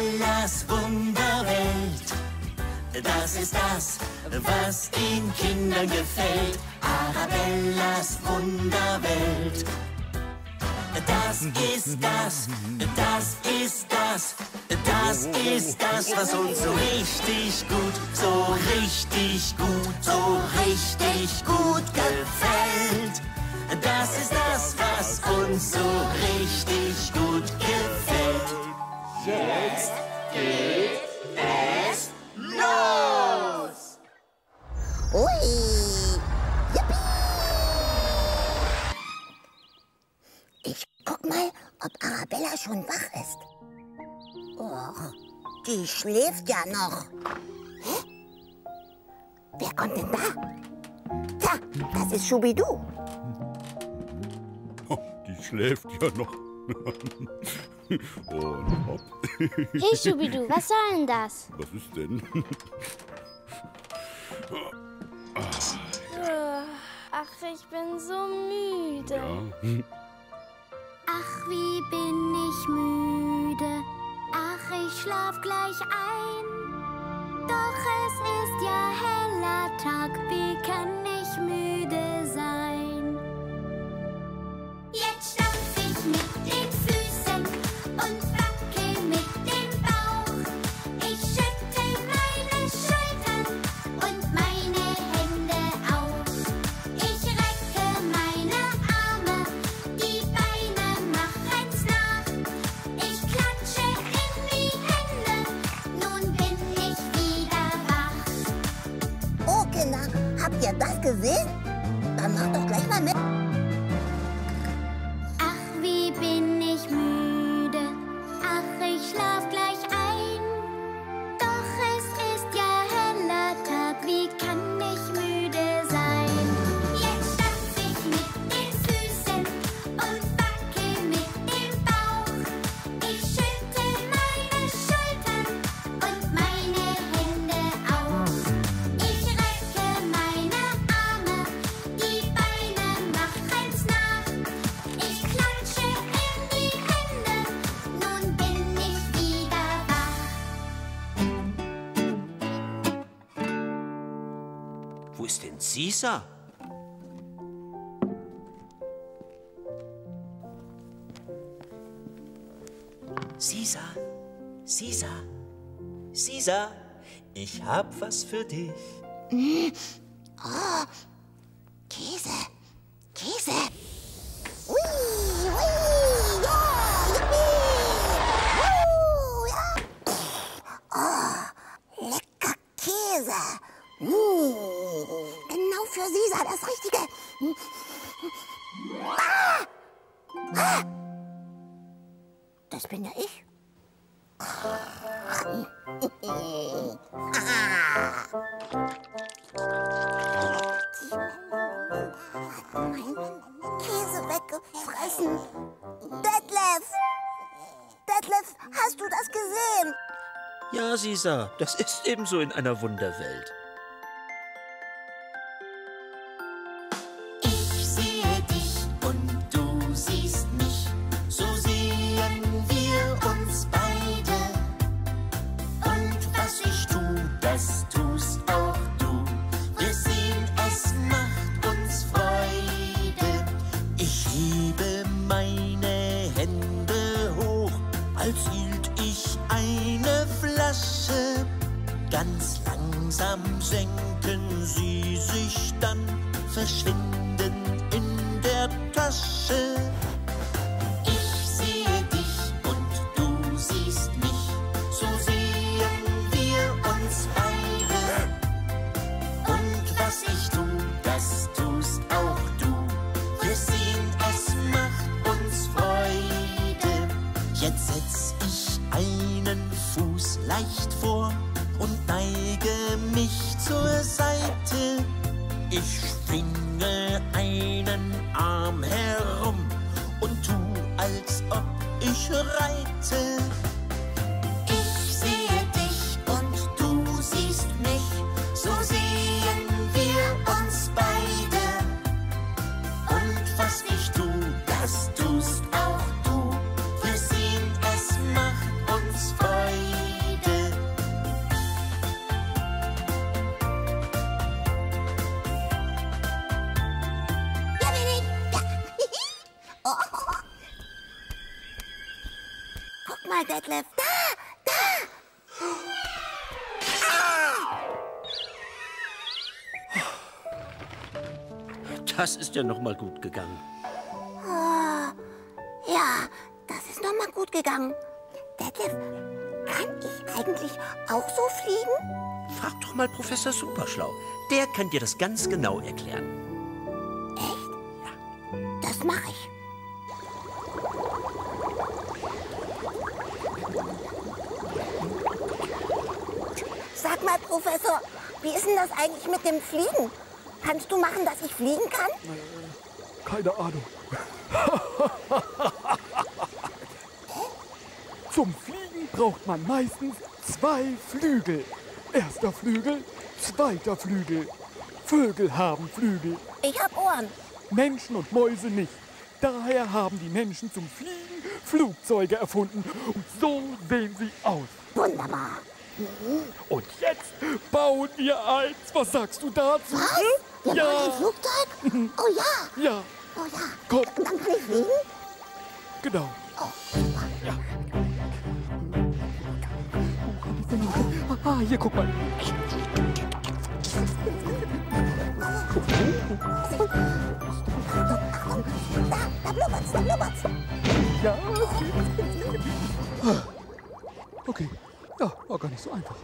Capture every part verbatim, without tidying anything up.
Arabellas Wunderwelt. Das ist das, was den Kindern gefällt. Arabellas Wunderwelt. Das ist das, das ist das, das ist das, was uns so richtig gut, so richtig gut, so richtig gut gefällt. Das ist das, was uns so richtig gut gefällt. Jetzt geht es los! Ui! Yippie! Ich guck mal, ob Arabella schon wach ist. Och, die schläft ja noch. Hä? Wer kommt denn da? Tja, das ist Schubidu. Oh, die schläft ja noch. Und hopp. Hey Schubidu, was soll denn das? Was ist denn? Ach, ich bin so müde. Ja. Ach, wie bin ich müde. Ach, ich schlaf gleich ein. Doch es ist ja heller Tag, wie kann ich müde sein? Jetzt stampf ich mit den Füßen und wacke mit dem Bauch. Ich schütte meine Schultern und meine Hände aus. Ich recke meine Arme, die Beine machen's nach. Ich klatsche in die Hände, nun bin ich wieder wach. Oh, Kinder, habt ihr das gesehen? Dann macht doch gleich mal mit. Ach, wie bin ich müde. Ach, ich schlaf gleich ein. Doch es ist ja heller Tag, wie kann ich müde sein? Jetzt stampf ich mit den Füßen und wacke mit dem Bauch. Ich schütte meine Schultern und meine Hände aus. Ich recke meine Arme, die Beine machen's nach. Ich klatsche in die Hände, nun bin ich wieder wach. Wo ist denn Sisa? Sisa, Sisa, Sisa, ich hab was für dich. Oh, Käse, Käse. Ui, ui, ja, yippie. Uh, ja. Oh, lecker Käse. Mm, genau für Sisa das Richtige. Ah! Ah! Das bin ja ich. Käse weggefressen. Detlef! Detlef, hast du das gesehen? Ja, Sisa, das ist ebenso in einer Wunderwelt. Ich sehe dich und du siehst mich, so sehen wir uns beide. Und was ich tu, das tust auch du. Wir sehen, es macht uns Freude. Ich hebe meine Hände hoch, als hielt ich eine Flasche. Ganz langsam senken sie sich dann, verschwinden in der Tasche. Ich sehe dich und du siehst mich, so sehen wir uns beide. Und was ich tu, das tust auch du. Wir sehen, es macht uns Freude. Jetzt setz ich einen Fuß leicht vor und neige mich zur Seite. Ich schwinge einen Arm herum und tu, als ob ich reite. Ich sehe dich und du siehst mich, so sehen wir uns beide. Und was ich tu, das tust auch du. Wir sehen, es macht uns Freude. Guck mal, Detlef. Da, da. Das ist ja noch mal gut gegangen. Oh, ja, das ist noch mal gut gegangen. Detlef, kann ich eigentlich auch so fliegen? Frag doch mal Professor Superschlau. Der kann dir das ganz genau erklären. Echt? Ja. Das mache ich. Sag mal, Professor, wie ist denn das eigentlich mit dem Fliegen? Kannst du machen, dass ich fliegen kann? Keine Ahnung. Zum Fliegen braucht man meistens zwei Flügel. Erster Flügel, zweiter Flügel. Vögel haben Flügel, Ich hab Ohren. Menschen und Mäuse nicht. Daher haben die Menschen zum Fliegen Flugzeuge erfunden. Und so sehen sie aus. Wunderbar. Und jetzt bauen wir eins. Was sagst du dazu? Was? Wir Ja. wollen ein Flugzeug? Oh ja, Ja, oh ja. Komm. Und dann kann ich fliegen? genau. Oh, super. Ah, hier, guck mal. Achtung, da, da blubbert's, da blubbert's. Ja, es geht. Ah, okay, ja, war gar nicht so einfach.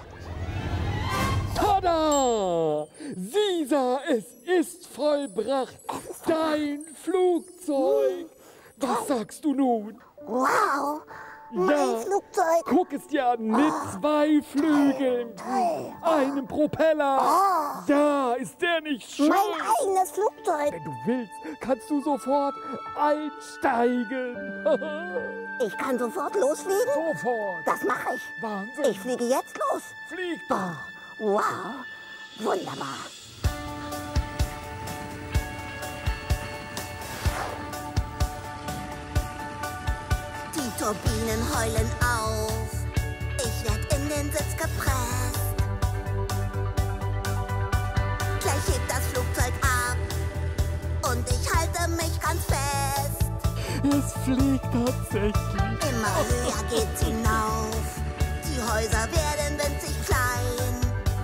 Tada! Sisa, es ist vollbracht. Dein Flugzeug. Was sagst du nun? Wow, mein Ja. Flugzeug. Guck es dir an, mit zwei Flügeln, Toll. einem Propeller. Ja, ist der nicht schön? Mein eigenes Flugzeug. Wenn du willst, kannst du sofort einsteigen. Ich kann sofort losfliegen? Sofort. Das mache ich. Wahnsinn. Ich fliege jetzt los. Flieg. Boah, wow, wunderbar. Die Turbinen heulen auf. Ich werd in den Sitz gepresst. Gleich hebt das Flugzeug ab. Und ich halte mich ganz fest. Es fliegt tatsächlich. Immer höher geht's hinauf. Die Häuser werden winzig klein.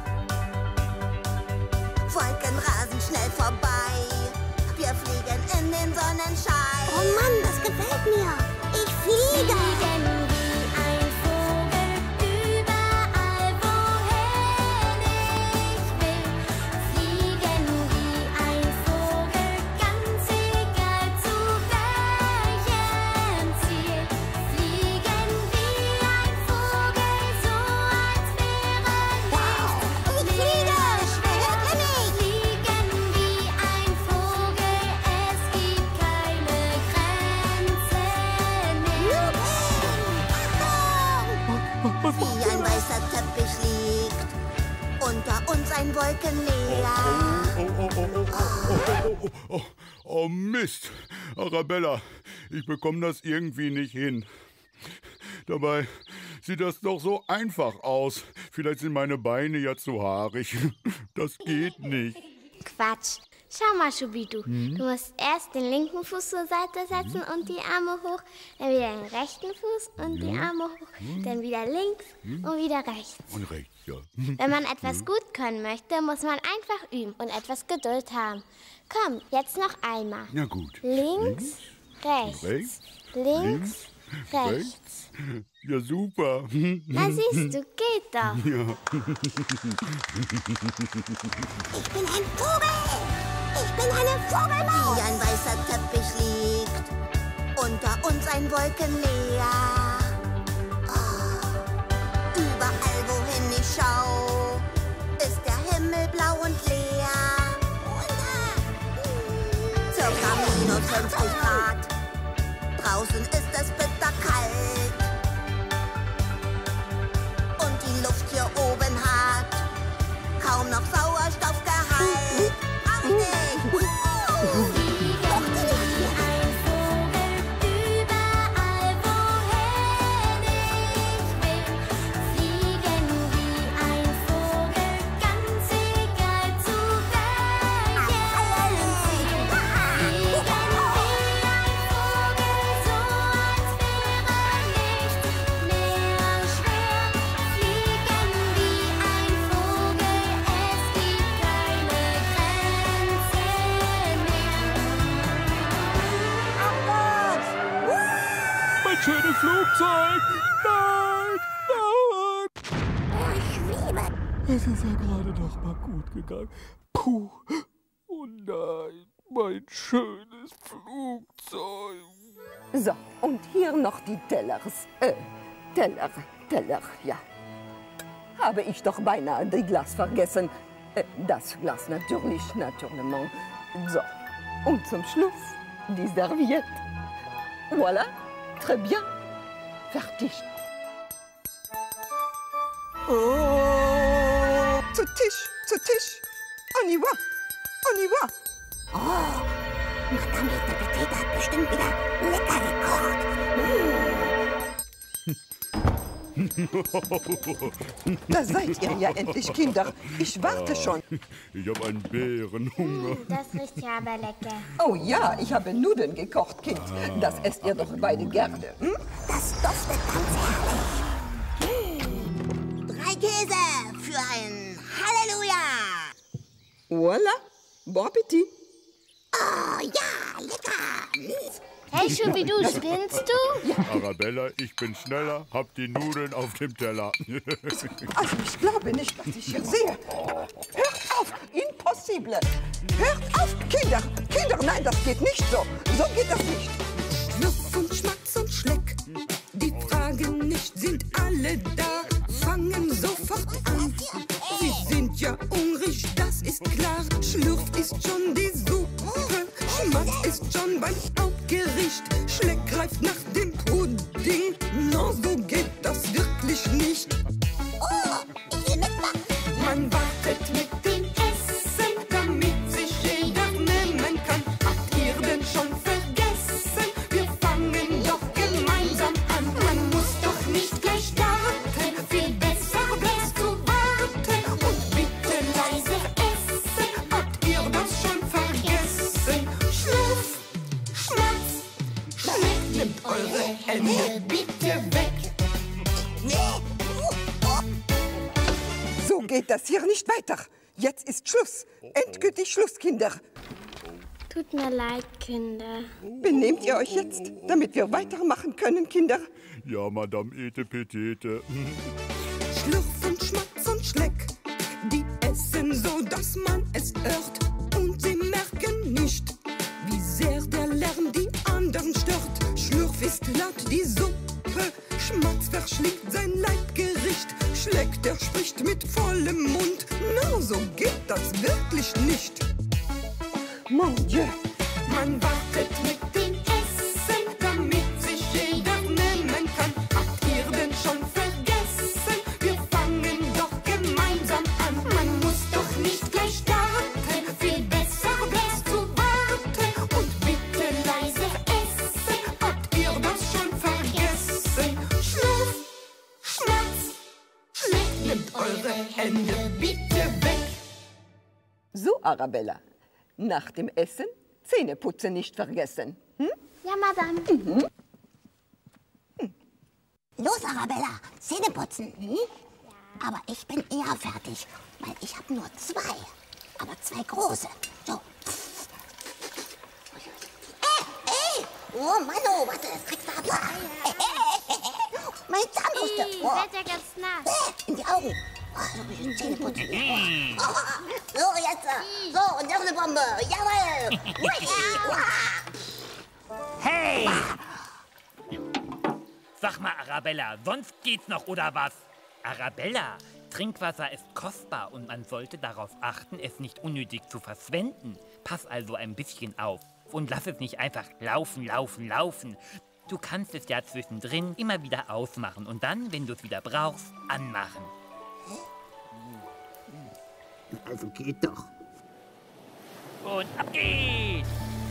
Wolken rasen schnell vorbei. Wir fliegen in den Sonnenschein. Oh Mann, das gefällt mir. Ich fliege. Fliegen wie ein Vogel überall, wohin ich will. Fliegen wie ein Vogel, ganz egal zu welchem Ziel. Fliegen wie ein Vogel, so als wäre Wow, ich fliege. Wer bin ich? Fliegen wie ein Vogel, es gibt keine Grenzen mehr. Was Wie macht ein der? weißer Teppich liegt unter uns ein Wolkenmeer. Oh, oh, oh, oh, oh, oh, oh, oh, oh, Mist. Arabella, ich bekomme das irgendwie nicht hin. Dabei sieht das doch so einfach aus. Vielleicht sind meine Beine ja zu haarig. Das geht nicht. Quatsch. Schau mal, Schubidu. Du musst erst den linken Fuß zur Seite setzen und die Arme hoch, dann wieder den rechten Fuß und die Arme hoch, dann wieder links und wieder rechts. Und rechts, ja. Wenn man etwas gut können möchte, muss man einfach üben und etwas Geduld haben. Komm, jetzt noch einmal. Na gut. Links, rechts, rechts, links, rechts. Ja, super. Na siehst du, geht doch. Ich bin ein Vogel. Ich bin eine Vogelmaus. Wie ein weißer Teppich liegt unter uns ein Wolkenmeer. Oh. Überall, wohin ich schau, ist der Himmel blau und leer. Circa minus fünfzig Grad. Draußen ist es bitterkalt. Und die Luft hier oben hat kaum noch Sauerstoffgehalt. Auch nicht. Mochte nicht Wie ein Vogel überall, wohin ich will. Fliegen wie ein Vogel, ganz egal zu welchem Ziel. Fliegen wie Flugzeug! Nein! Nein! Ich schwebe. Es ist ja gerade noch mal gut gegangen. Puh. Oh nein, mein schönes Flugzeug. So, und hier noch die Tellers. Äh, Teller, Teller, ja. Habe ich doch beinahe die Glas vergessen. Äh, das Glas natürlich, naturellement. So, und zum Schluss die Serviette. Voilà, très bien. Fertig. Oh, zu Tisch, zu Tisch. On y va, on y va. Oh, Madame Etepetete hat bestimmt wieder lecker gekocht. Da seid ihr ja endlich, Kinder. Ich warte schon. Ich habe einen Bärenhunger. Das riecht ja aber lecker. Oh ja, ich habe Nudeln gekocht, Kind. Das esst ihr doch beide gerne. Hm? Das duftet ganz herrlich. Drei Käse für ein Halleluja. Voilà, bon appétit. Oh ja, lecker. Hey, Schubidu, spinnst du? Arabella, ich bin schneller, hab die Nudeln auf dem Teller. Also ich glaube nicht, was ich hier sehe. Hört auf, impossible. Hört auf, Kinder. Kinder, nein, das geht nicht so. So geht das nicht. Schnuff und Schmatz und Schleck, die fragen nicht, sind alle da, fangen sofort an. Sie sind ja hungrig, das ist klar. Schlurf ist schon die Suppe, Schmatz ist schon beim Hauptgericht. Schleck greift nach dem Pudding, no, so geht das wirklich nicht. Oh, ich will mitmachen. Man wartet mit dem Essen, damit sich jeder nehmen kann. Habt ihr denn schon vergessen? Wir fangen doch gemeinsam an. Man muss doch nicht gleich starten, viel besser wär's zu warten. Und bitte leise essen, habt ihr das schon vergessen? Schluff, Schmatz, Schleck, nehmt eure Hände bitte weg. So geht das hier nicht weiter. Jetzt ist Schluss. Endgültig Schluss, Kinder. Tut mir leid, Kinder. Benehmt ihr euch jetzt, damit wir weitermachen können, Kinder? Ja, Madame Etepetete. Schlurf und Schmatz und Schleck, die essen so, dass man es hört. Und sie merken nicht, wie sehr der Lärm die anderen stört. Schlurf ist laut die Suppe, Schmatz verschlingt sein Leibgericht. Schleck, der spricht mit vollem Mund. Na, so geht das wirklich nicht. Mon Dieu. Man wartet mit dem Essen, damit sich jeder nehmen kann. Habt ihr denn schon vergessen? Wir fangen doch gemeinsam an. Man muss doch nicht gleich starten, viel besser wär's zu warten. Und bitte leise essen, habt ihr das schon vergessen? Schluff, Schmatz, Schleck, nehmt eure Hände bitte weg. So, Arabella, nach dem Essen Zähneputzen nicht vergessen. Hm? Ja, Madame. Mhm. Los, Arabella, Zähne putzen. Hm? Aber ich bin eher fertig, weil ich habe nur zwei. Aber zwei große. So. Ey, ey! Oh, Mano, warte, das kriegst du ab. Meine Zahnbürste. Ih, Oh. seid ja ganz nah. Äh, in die Augen. Oh, so ein bisschen Zähne putzen. Oh. Oh. So, jetzt. äh, So, und noch eine Bombe. Jawohl. Ui, uah. Hey! Sag mal, Arabella, sonst geht's noch, oder was? Arabella, Trinkwasser ist kostbar und man sollte darauf achten, es nicht unnötig zu verschwenden. Pass also ein bisschen auf und lass es nicht einfach laufen, laufen, laufen. Du kannst es ja zwischendrin immer wieder ausmachen und dann, wenn du es wieder brauchst, anmachen. Also geht doch. Und ab geht's!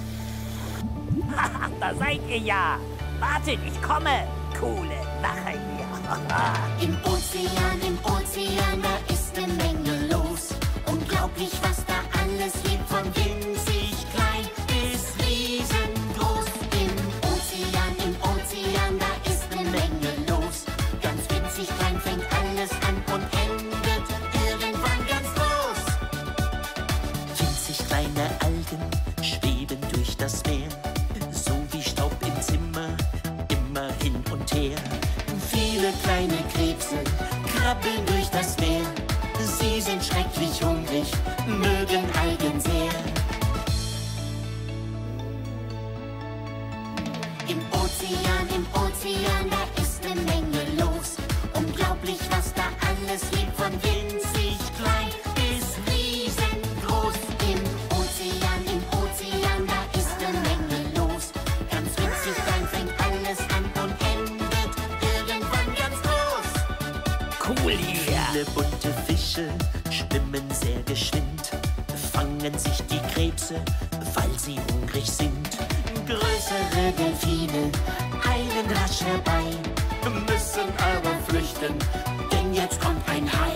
Haha, da seid ihr ja! Wartet, ich komme! Coole Sache hier! Im Ozean, im Ozean, da ist eine Menge los. Unglaublich, was da alles lebt, von winzig klein bis riesengroß. Im Ozean, im Ozean, da ist eine Menge los. Ganz winzig klein fängt alles an und endet irgendwann ganz groß. Winzig kleine Algen schweben durch das Meer, so wie Staub im Zimmer, immer hin und her. Viele kleine Krebse krabbeln durch das Meer. Sie sind schrecklich hungrig, mögen Algen sehr. Im Ozean, im Ozean, da ist eine Menge los. Unglaublich, was da alles lebt, von winzig klein bis riesengroß. Im Ozean, im Ozean, da ist eine Menge los. Ganz winzig klein fängt alles an und endet irgendwann ganz groß. Cool hier. Viele bunte Fische schwimmen sehr geschwind, fangen sich die Krebse, weil sie hungrig sind. Größere Delfine eilen rasch herbei, müssen aber flüchten, denn jetzt kommt ein Hai.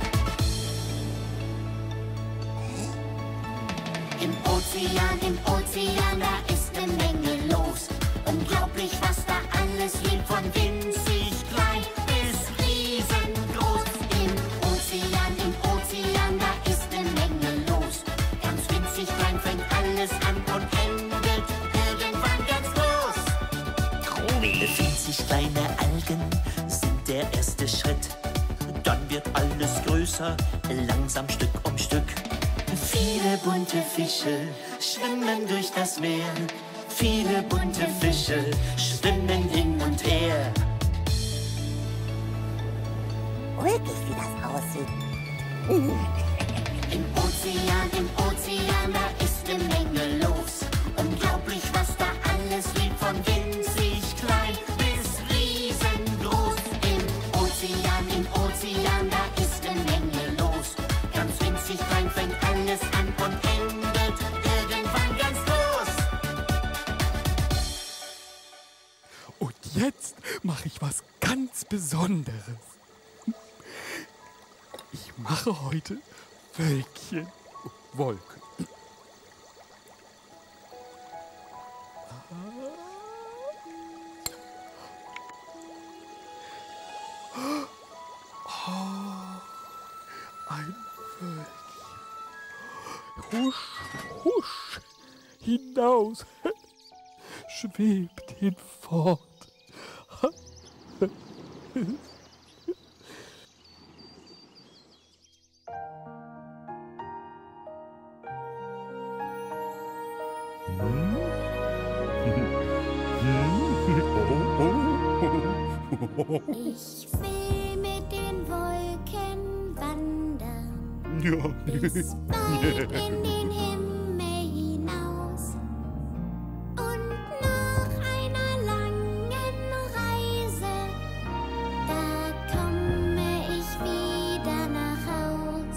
Im Ozean, im Ozean, da ist eine Menge los. Unglaublich, was da alles lebt, von winzig klein bis riesengroß. Im Ozean, im Ozean, da ist eine Menge los. Ganz winzig klein fängt alles an und endet irgendwann ganz groß. Winzig kleine Algen sind der erste Schritt. Dann wird alles größer, langsam Stück um Stück. Viele bunte Fische schwimmen durch das Meer. Viele bunte Fische schwimmen hin und her. Ulkig, wie das aussieht. Im Ozean, im Ozean, da ist eine Menge los. Unglaublich, was da alles lebt, von winzig klein bis riesengroß. Im Ozean, im Ozean, da ist eine Menge los. Ganz winzig klein fängt alles an und endet irgendwann ganz groß. Und jetzt mache ich was ganz Besonderes. Ich mache heute Wölkchen. Wolken. Oh, ein Wölkchen. Husch, husch, hinaus, schwebt hinfort. Ich will mit den Wolken wandern, Ja. bis bald in den Himmel hinaus. Und nach einer langen Reise, da komme ich wieder nach Haus.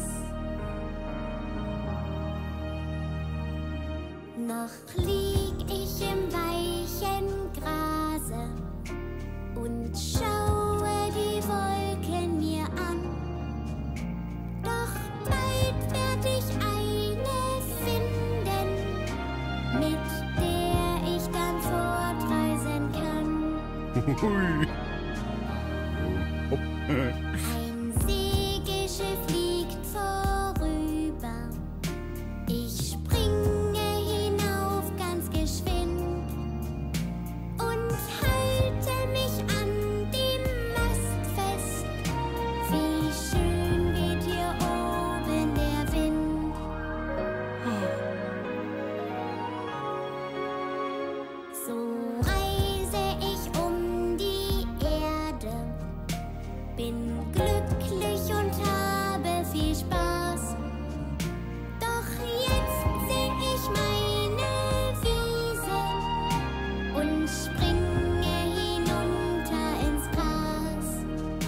Noch lieg ich im weichen Grase und schaue die Wolken mir an. Doch bald werd ich eine finden, mit der ich dann fortreisen kann. Hui. Ein Segelschiff fliegt vorüber. Ich springe hinauf ganz geschwind und halte mich an dem Mast fest. Wie schön weht hier oben der Wind. So reise ich um die Erde, bin glücklich und habe viel Spaß. Doch jetzt sing ich meine Wiese und springe hinunter ins Gras.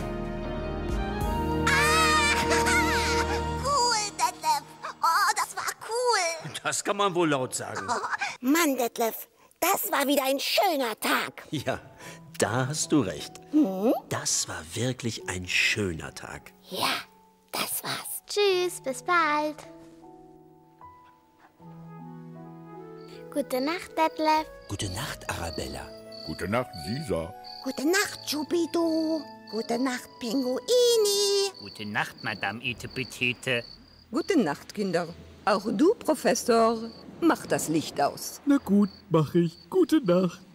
Cool, Detlef. Oh, das war cool. Das kann man wohl laut sagen. Oh, Mann, Detlef, das war wieder ein schöner Tag. Ja, da hast du recht. Hm? Das war wirklich ein schöner Tag. Ja, das war's. Tschüss, bis bald. Gute Nacht, Detlef. Gute Nacht, Arabella. Gute Nacht, Sisa. Gute Nacht, Schubidu. Gute Nacht, Pinguini. Gute Nacht, Madame Etepetete. Gute Nacht, Kinder. Auch du, Professor, mach das Licht aus. Na gut, mach ich. Gute Nacht.